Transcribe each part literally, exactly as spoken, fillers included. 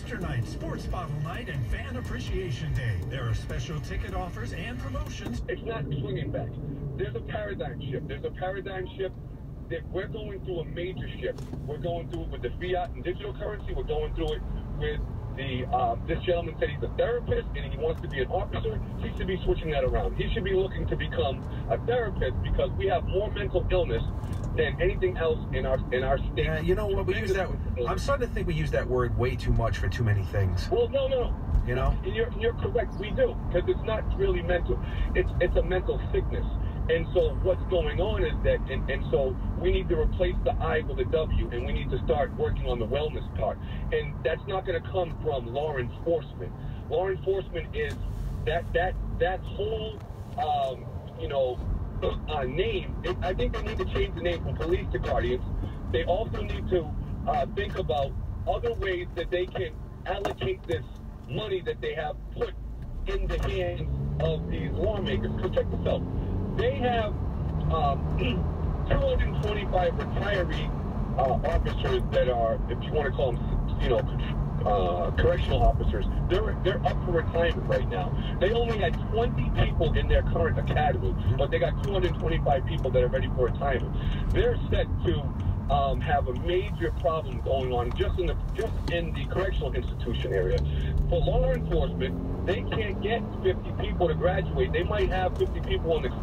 Booster Night, Sports Bottle Night, and Fan Appreciation Day. There are special ticket offers and promotions. It's not swinging back. There's a paradigm shift. There's a paradigm shift that we're going through a major shift. We're going through it with the fiat and digital currency. We're going through it with the, uh, this gentleman said he's a therapist and he wants to be an officer. He should be switching that around. He should be looking to become a therapist because we have more mental illness than anything else in our in our state. Yeah, you know what, we use that, I'm starting to think we use that word way too much for too many things. Well, no, no. You know? You're, you're correct, we do, because it's not really mental. It's it's a mental sickness. And so what's going on is that, and, and so we need to replace the I with a W, and we need to start working on the wellness part. And that's not going to come from law enforcement. Law enforcement is that that that whole, um, you know, uh, name. It, I think they need to change the name from police to guardians. They also need to uh, think about other ways that they can allocate this money that they have put in the hands of these lawmakers. Because check this out. They have um, two hundred twenty-five retiree uh, officers that are, if you want to call them, you know, uh, correctional officers. They're they're up for retirement right now. They only had twenty people in their current academy, but they got two hundred twenty-five people that are ready for retirement. They're set to um, have a major problem going on just in the just in the correctional institution area. For law enforcement, they can't get fifty people to graduate. They might have fifty people in the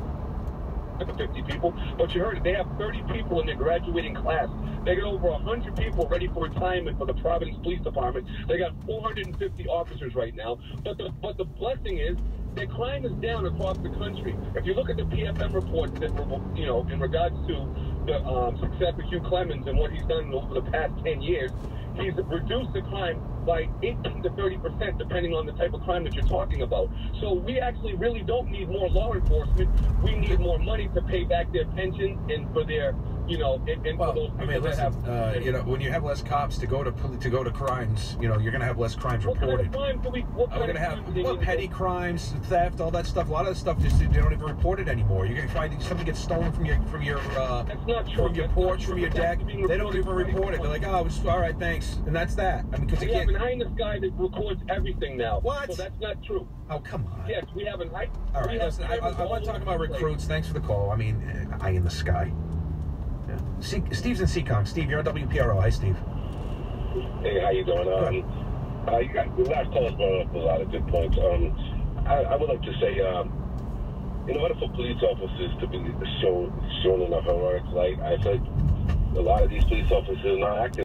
fifty people, but you heard it, they have thirty people in their graduating class. They got over one hundred people ready for retirement for the Providence Police Department. They got four hundred fifty officers right now, but the but the blessing is that crime is down across the country. If you look at the P F M reports that were, you know, in regards to the um, success of Hugh Clemens and what he's done over the past ten years, he's reduced the crime by eighteen to thirty percent, depending on the type of crime that you're talking about. So we actually really don't need more law enforcement. We need more money to pay back their pensions and for their, you know, and, and well, for those people I mean, listen, that have, uh, you know, when you have less cops to go to to go to crimes, you know, you're going to have less crimes what reported. Kind of crime do we, what We're going to have well, we petty crimes, theft, all that stuff. A lot of the stuff just they don't even report it anymore. You're going to find something gets stolen from your from your uh, that's not true. from your that's porch, from your deck. They don't even report it. They're like, oh, it's all right, thanks, and that's that. I mean, because we you have can't. an highness guy that records everything now. What? So that's not true. Oh, come on. Yes, we have an high. All right, listen, I, I, I want to talk about recruits. Thanks for the call. I mean, eye in the sky. Yeah. C Steve's in C COM. Steve, you're on W P R O. Hi, Steve. Hey, how you doing? Um, uh, you got, the last call brought up a lot of good points. Um, I, I would like to say, um, in order for police officers to be shown, shown in a heroic light, I think a lot of these police officers are not acting